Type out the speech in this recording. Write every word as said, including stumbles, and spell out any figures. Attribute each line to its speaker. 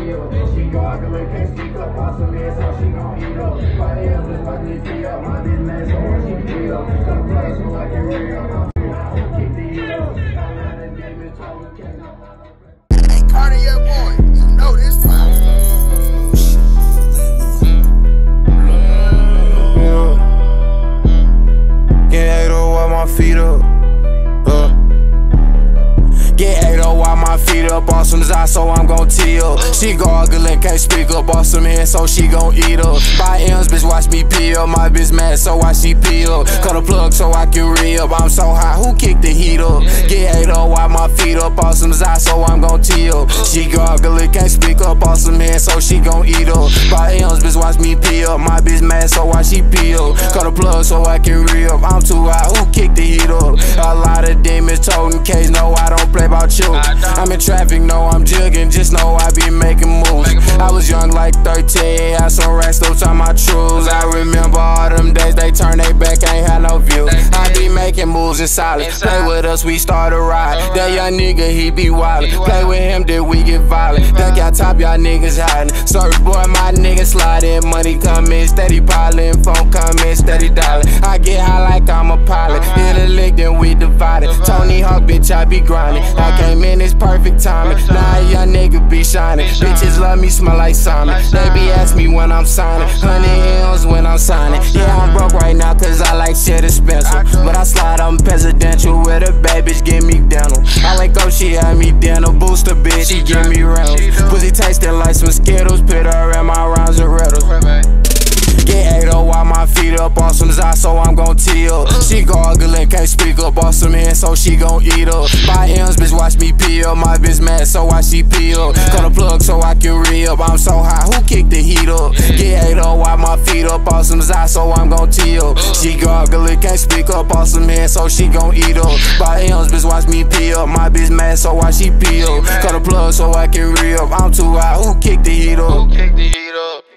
Speaker 1: up. She gargling, can't speak up, awesome ass, so she gon' eat up. My hands is like me, free up, my bitch mad, so when she beat up. Come play, so I can ring up. Kick the heat up.
Speaker 2: Hey, Cartier boy, you know this fire.
Speaker 3: Get eight oh while my feet up. Uh. Get eight oh while my feet up. Awesome as I, so I'm gon' tee up. She gargling, can't speak up. Awesome head, so she gon' eat up. Buy M's, bitch, watch me pee up. My bitch mad, so why she pee up? Cut a plug so I can re up. I'm so hot, who kicked the heat up? Get eight oh while my feet up. Awesome as I, so I'm gon' tee up. She gargling, can't speak up. Awesome head, so she gon' eat up. Buy M's, bitch, watch me pee up. My bitch mad, so why she pee up? Cut a plug so I can re up. I'm too hot, who kicked the heat up? A lot of demons toting case, no, I don't play about you. I'm in traffic, no, I'm jugging, just know I be making moves. I was young like thirteen, had some racks, those on my truths. I remember all them days, they turned they back, ain't had no view. I be making moves in silence, play with us, we start a ride. That young nigga, he be wildin', play with him, then we get violent. Duck out top, y'all niggas hiding. Surf boy, my niggas sliding, money coming, steady piling, phone coming, steady dialing. I get high like I'm a pilot, hit a lick, then we divided. Tony Hawk, bitch, I be grinding. I came in, it's perfect timing. Now a young nigga be shining. Bitches love me, smell like Simon. They be ask me when I'm signing. Honey M's when I'm signing. Yeah, I'm broke right now cause I like shit expensive. But I slide on presidential with a bad bitch, give me dental. I like oh, she had me dental. Booster bitch, she give me rounds. Pussy tasting like some Skittles. Put her in my rounds and riddles. Get eight oh while my feet up, awesome as I, so I'm gon' tee up. She gargling, can't speak up, awesome head, so she gon' eat up. Buy M's, bitch, watch me pee up. My bitch mad, so why she pee up? Cut a plug so I can re up. I'm so hot, who kicked the heat up? Get eight oh while my feet up, awesome as I, so I'm gon' tee up. She gargling, can't speak up, awesome head, so she gon' eat up. Buy M's, bitch, watch me pee up. My bitch mad, so why she pee up? Cut a plug so I can re up. I'm too hot, who kicked the heat up?
Speaker 2: Who kicked the heat up?